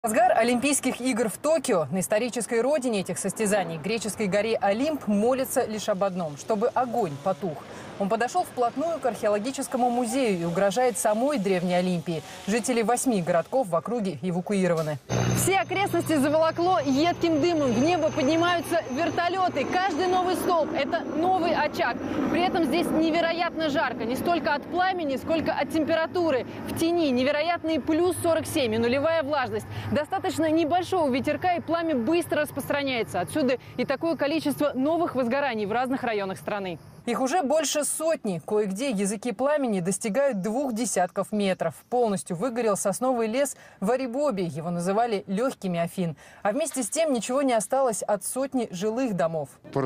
Разгар Олимпийских игр в Токио. На исторической родине этих состязаний, греческой горе Олимп, молится лишь об одном – чтобы огонь потух. Он подошел вплотную к археологическому музею и угрожает самой древней Олимпии. Жители 8 городков в округе эвакуированы. Все окрестности заволокло едким дымом. В небо поднимаются вертолеты. Каждый новый столб – это новый очаг. При этом здесь невероятно жарко. Не столько от пламени, сколько от температуры. В тени невероятные плюс 47 и нулевая влажность. Достаточно небольшого ветерка, и пламя быстро распространяется. Отсюда и такое количество новых возгораний в разных районах страны. Их уже больше сотни. Кое-где языки пламени достигают 2 десятков метров. Полностью выгорел сосновый лес в Арибобе. Его называли легкими Афин. А вместе с тем ничего не осталось от сотни жилых домов.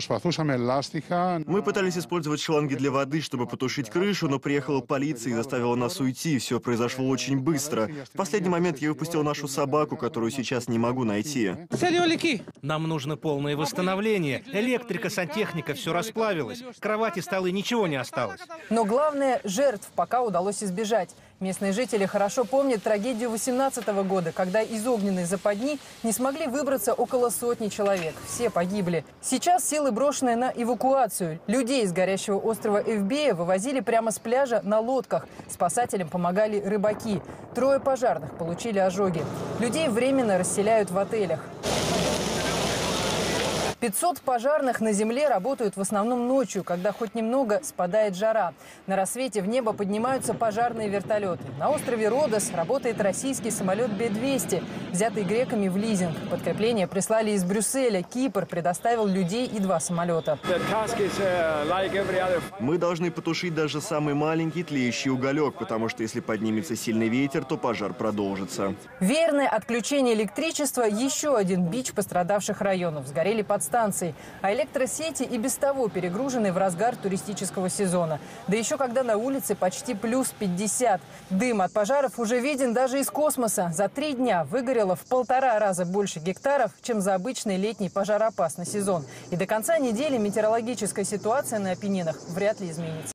Мы пытались использовать шланги для воды, чтобы потушить крышу, но приехала полиция и заставила нас уйти. Все произошло очень быстро. В последний момент я выпустил нашу собаку, которую сейчас не могу найти. Нам нужно полное восстановление. Электрика, сантехника, все расплавилось. Кровати, столы, ничего не осталось. Но главное, жертв пока удалось избежать. Местные жители хорошо помнят трагедию 2018 года, когда из огненной западни не смогли выбраться около сотни человек. Все погибли. Сейчас силы брошены на эвакуацию. Людей из горящего острова Эвбея вывозили прямо с пляжа на лодках. Спасателям помогали рыбаки. 3 пожарных получили ожоги. Людей временно расселяют в отелях. 500 пожарных на земле работают в основном ночью, когда хоть немного спадает жара. На рассвете в небо поднимаются пожарные вертолеты. На острове Родос работает российский самолет Б-200, взятый греками в лизинг. Подкрепление прислали из Брюсселя. Кипр предоставил людей и 2 самолета. Мы должны потушить даже самый маленький тлеющий уголек, потому что если поднимется сильный ветер, то пожар продолжится. Веерное отключение электричества – еще один бич пострадавших районов. Сгорели подстанции, а электросети и без того перегружены в разгар туристического сезона. Да еще когда на улице почти плюс 50. Дым от пожаров уже виден даже из космоса. За 3 дня выгорело в 1,5 раза больше гектаров, чем за обычный летний пожароопасный сезон. И до конца недели метеорологическая ситуация на Апеннинах вряд ли изменится.